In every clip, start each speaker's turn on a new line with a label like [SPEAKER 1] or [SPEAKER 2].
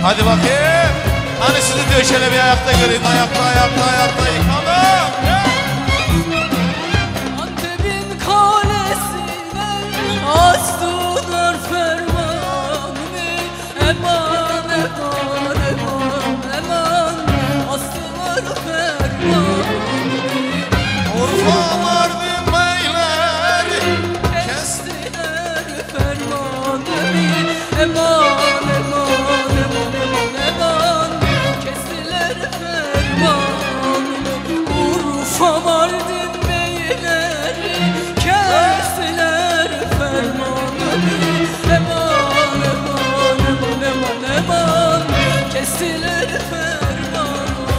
[SPEAKER 1] Hadi bakayım. Hani sizi diyor şöyle bir ayakta göreyim. Ayakta yıkalım.
[SPEAKER 2] Antep'in kalesine astılar fermanını. Eman eman eman eman astılar fermanını.
[SPEAKER 1] Urfa Mardin beyleri
[SPEAKER 2] kestiler fermanını. Eman eman eman eman eman kestiler fermanını. Urfa Mardin beyleri kestiler fermanını. Eman eman eman eman eman kestiler fermanını.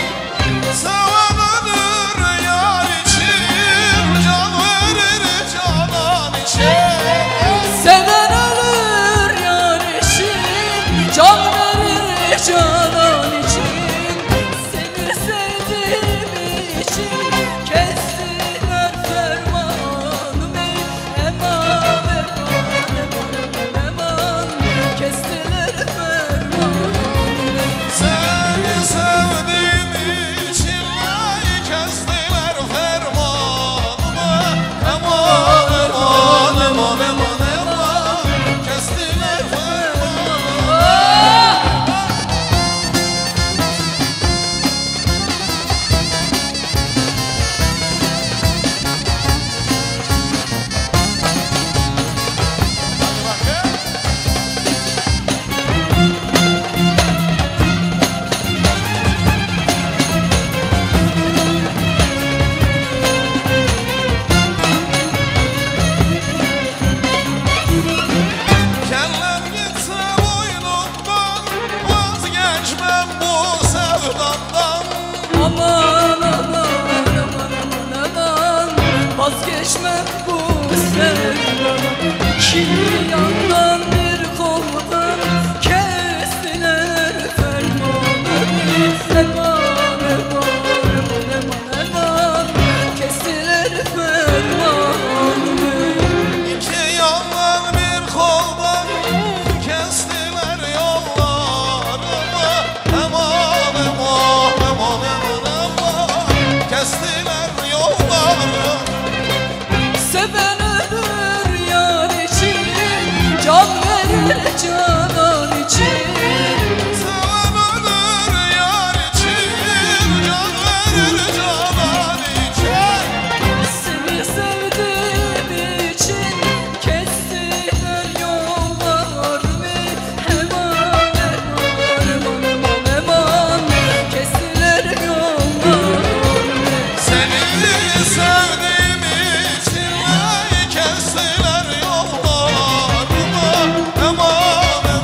[SPEAKER 1] Sevendir yar için, can verir canan için.
[SPEAKER 2] Seven ölür yar için, can verir canan için. Seni sevdiğim için kestiler fermanımı. Eman eman eman eman kestiler fermanımı.
[SPEAKER 1] Seni sevdiğim için ay kestiler fermanımı. Eman eman eman eman eman kestiler fermanımı. Kellem gitse boynumdan, vazgeçmem bu sevdandan.
[SPEAKER 2] Aman aman aman aman aman vazgeçmem bu sevdadan. İki yandan bir koldan kestiler fermanımı. Eman eman eman eman eman kestiler fermanımı.
[SPEAKER 1] İki yandan bir koldan kestiler yollarımı. Eman eman eman eman eman kestiler yollarımı.
[SPEAKER 2] Seven ölür yar için, can verir canan için.
[SPEAKER 1] Seven ölür yar için, can verir canan için.
[SPEAKER 2] Seni sevdiğim için kestiler yollarımı. Eman eman eman eman eman kestiler yollarımı.
[SPEAKER 1] Seni sevdiğim için ay kestiler yollarımı. Eman eman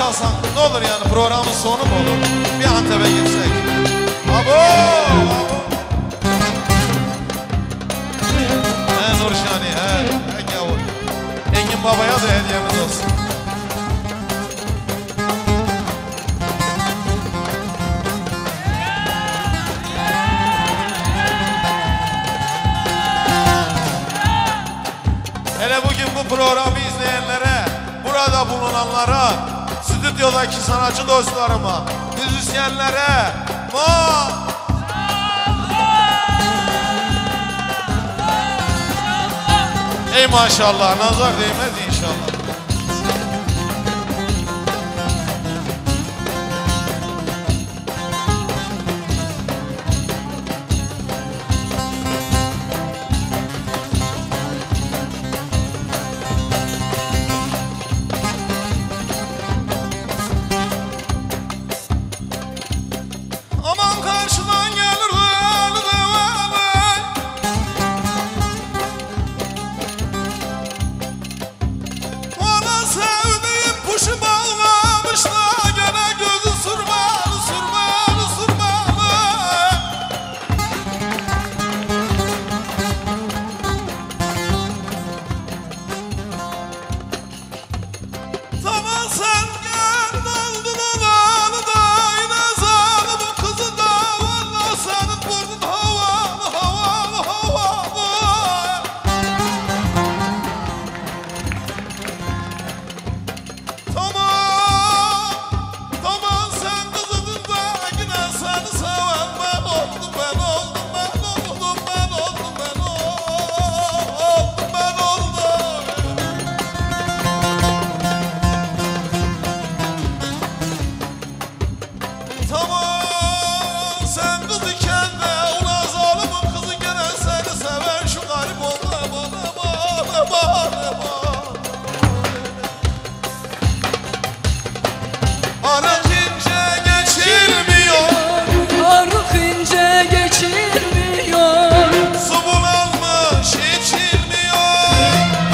[SPEAKER 1] çalsan ne olur yani, programın sonu mu olur? Bir Antep'e gitsek. Abo! He Nurşani, he gavur. Engin Baba'ya da hediyemiz olsun. Hele bugün bu programı izleyenlere, burada bulunanlara, stüdyodaki sanatçı dostlarıma, müzisyenlere, ey maşallah, nazar değmez inşallah. Aman karşıdan gelir ona sevdiğim kuşu bağlamış da gene gözü sürmalı sürmalı sürmalı. Tamam sen gel doldun olanı da yine zalim kızı da valla senin burnun havalı havalı havalı. Tamam sen kızıdın da yine seni seven ben oldum ben oldum ben oldum ben oldum ben oldum ben oldum. Tamam sen kız iken de ulan zalimin kızı gene seni sever şu garip olma Arık ince geçilmiyor,
[SPEAKER 2] Arık ince geçilmiyor,
[SPEAKER 1] su bulanmış içilmiyor.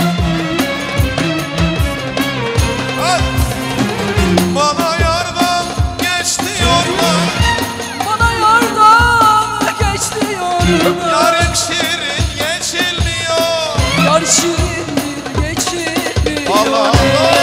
[SPEAKER 1] Hadi. Bana yardan geç diyorlar,
[SPEAKER 2] bana yardan geç diyorlar.
[SPEAKER 1] yarım şirin geçilmiyor.
[SPEAKER 2] Yar şirindir geçilmiyor.
[SPEAKER 1] Allah Allah.